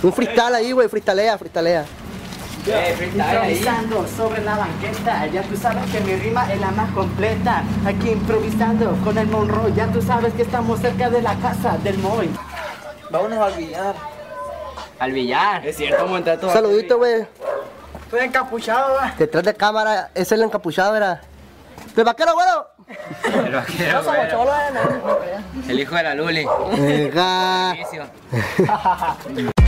Un freestyle ahí, güey, freestalea. Improvisando sobre la banqueta, ya tú sabes que mi rima es la más completa. Aquí improvisando con el Monroe, ya tú sabes que estamos cerca de la casa del Moy. Vámonos al billar. Al billar. Es cierto, montar todo. Saludito, güey. Estoy encapuchado, va. Detrás de cámara, es el encapuchado, ¿verdad? ¡El vaquero, güero! El vaquero, güey. El hijo de la Luli. Venga. Inicio.